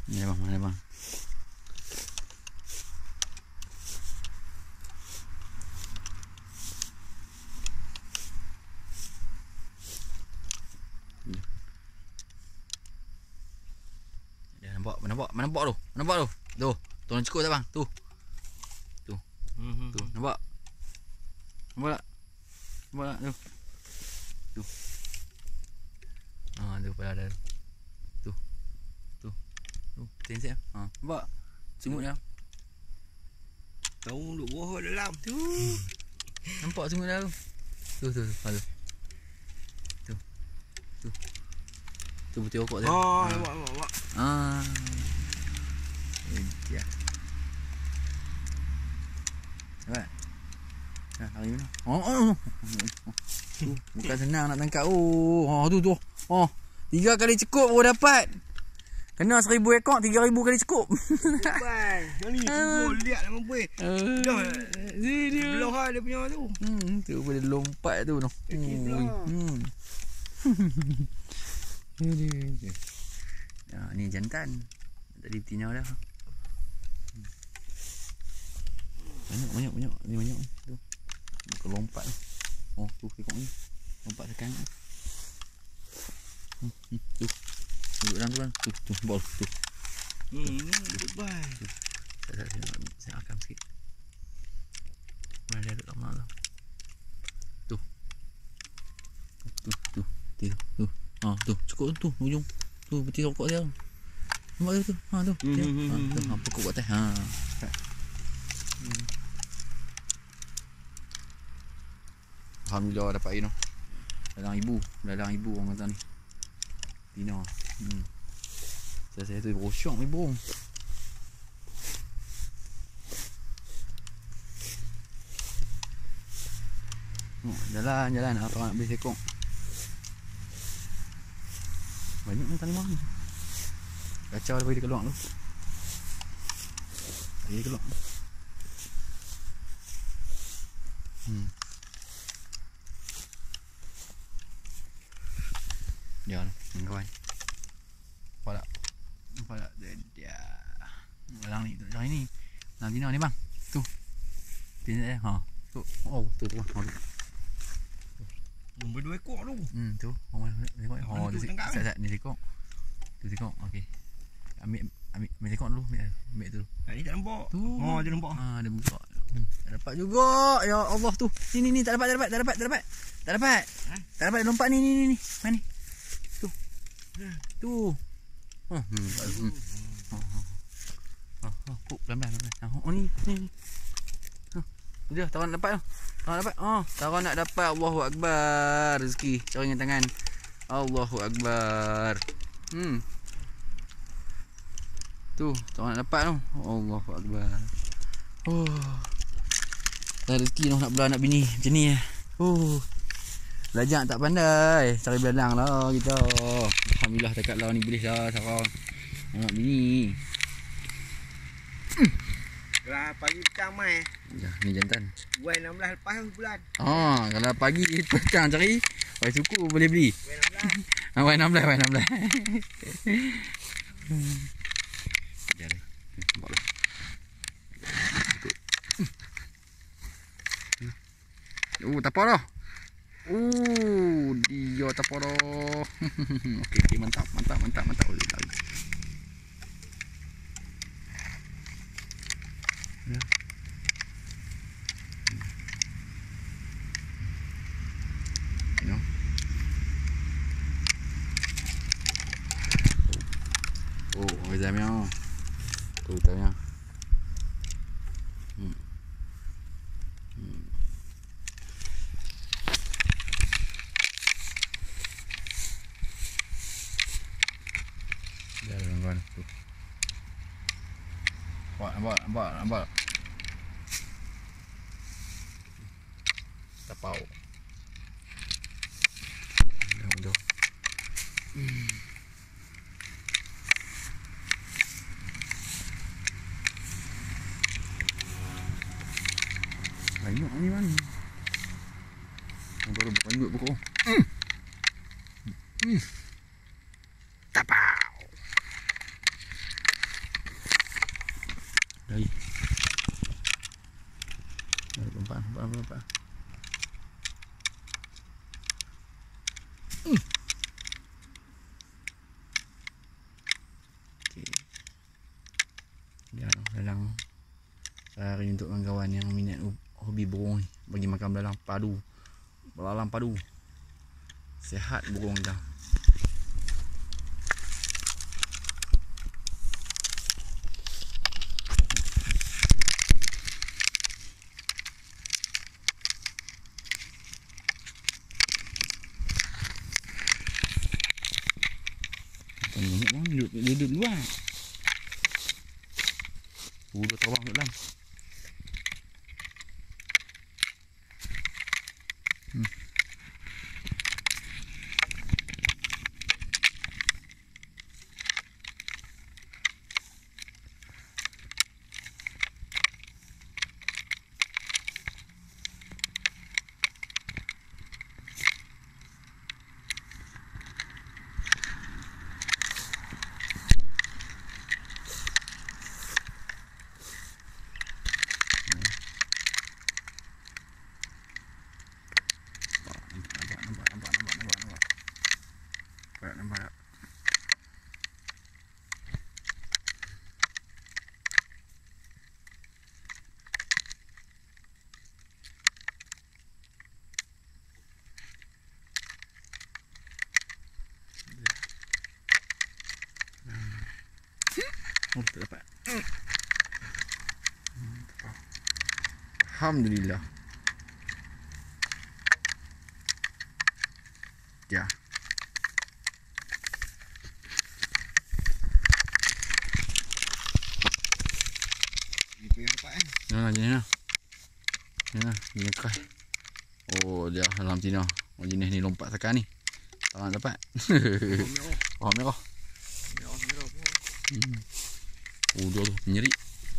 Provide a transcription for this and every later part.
Ni bang, mana bang? Dah nampak, nampak tu. Nampak tu. Tu, tolong cukup tak bang? Tu. Tu. Tu, nampak? Nampak tak? Nampak tak? Tu. Tu. Ah, tu pada ada. Tu. Tu. Tu, tensek. Ha, nampak? Sungut dah. Tahu duk bawah dalam. Tu. Nampak sungut dah tu. Tu. Tu. Tu. Tu putih okok dia. Oh, nampak. Ah. Ya. Nampak? Dah lari mana? Oh. Tu, bukan senang nak tangkap. Oh, tu. Oh, 3 kali cukup baru dapat. Kena 1000 ekor, 3000 kali cukup. Bang, yang ni tunggu lihat nak mampu. Dah. Belah lah dia punya tu. Tu boleh lompat tu. Ya, ni jantan. Tadi betina dah. Banyak. Ni banyak tu. Bukan lompat tu. Oh, tu ekor ni. Lompat tekan. Tu. Duduk dalam tu kan. Tu bol tu. Duduk bang. Saya akam sikit. Mana dia duduk lama tu. Tu. Ha, tu. Cukup tu ujung. Tu peti rokok dia. Nampak tu. Ha tu. Tu. Ha, pokok kat atas. Ha. Alhamdulillah dapat air tu. Dalang ibu orang kata ni. Tina. Saya tu rosyok ni burung. Jalan apa nak beli sekok. Banyak ni tali mahal. Kacau dah bagi dia keluar tu. Bagi dia keluar. Ya, kawan. Nampak tak? Dia. Belalang ni, hari ni. Belalang tina ni bang. Tu. Tengok dia. Ha. Tu. Oh, tu. Berdua ekor tu. Tu. Tengok. Oh, tu sat ni sekok. Tu sekok. Okey. Ambil sekok dulu. Ambil tu. Ni tak nampak. Tu. Oh, dia nampak. Ha, dia buka. Tak dapat juga. Ya Allah tu. Ni tak dapat. Tak dapat lompat ni. Mana ni? Tu. Pelan-pelan. Oh ni. Dia tawan dapat tu. Tawan nak dapat. Allahu Akbar. Rezeki cara dengan tangan. Allahu Akbar. Tu, tawan nak dapat tu. Allahu Akbar. Dah rezeki nak belah anak bini macam ni. Belajar tak pandai. Cari belalang lah kita. Alhamdulillah dekat lah ni boleh dah sarang anak bini. Kalau pagi petang mai. Ya, ni jantan. Buai 16 lepas bulan. Kalau pagi petang cari, buai suku boleh beli. Buai 16. Buai 16. Jari. Nampak tu. Tapau dah. Dia tapau dah. Okey, mantap. Lagi. Ya. No. Examnya. Tu tanya. Dah kawan tu. Nampak. Tapau. Dah. Banyak ni bang. Baru berpanjut pokok. Tapau. untuk kawan-kawan yang minat hobi burung ni, bagi makan belalang padu. Belalang padu. Sihat burung dah. Duduk luar. Dah terbang kat dalam. Nampak. Oh, tak dapat. Alhamdulillah. Ya. Jenis ni kai. Oh, dia dalam tina. Oh, jenis ni lompat sekarang ni. Tak dapat. Oh, merah. Oh, dia tu menyeri.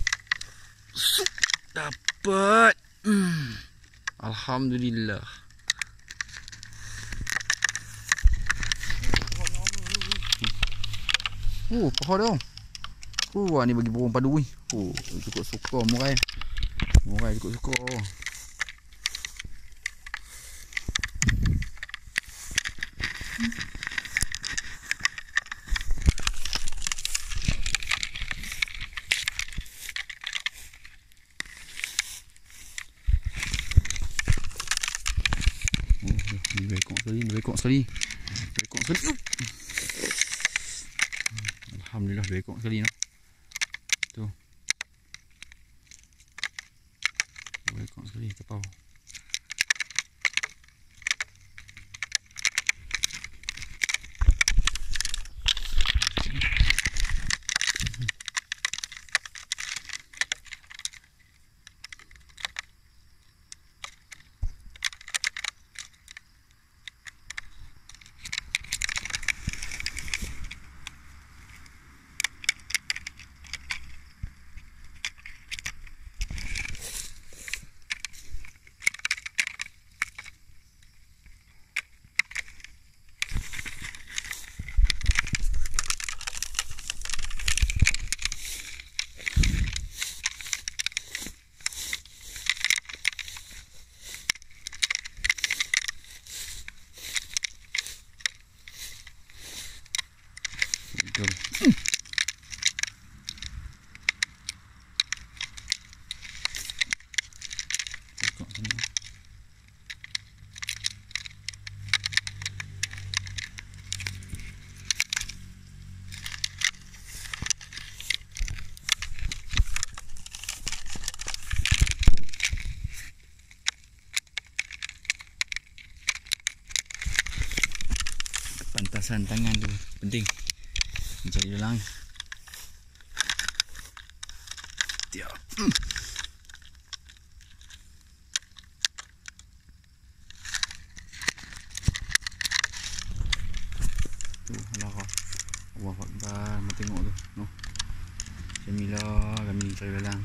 Dapat. Alhamdulillah. Oh, pohon dong. Ni bagi burung padu ni. Oh, cukup suka murai. Murai cukup suka. Lebih sekali. Alhamdulillah, lebih sekali no. Tu. Lebih sekali terpau. Pantasan tangan tu penting. Mencari belalang. Tiap. Tu Allah. Allahu Akbar. Mau tengok tu. Noh. Bismillah, kami cari belalang.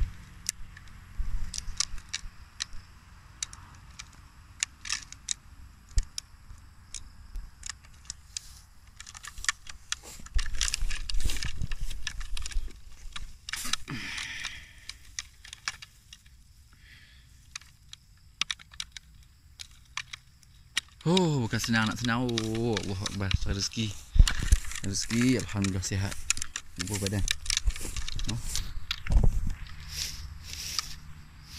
Oh, bukan senang nak senang. Oh, Allahu Akbar. Rezeki. Alhamdulillah sihat. Bubuh badan. Oh.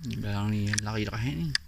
Belalang ni lari dekat ni.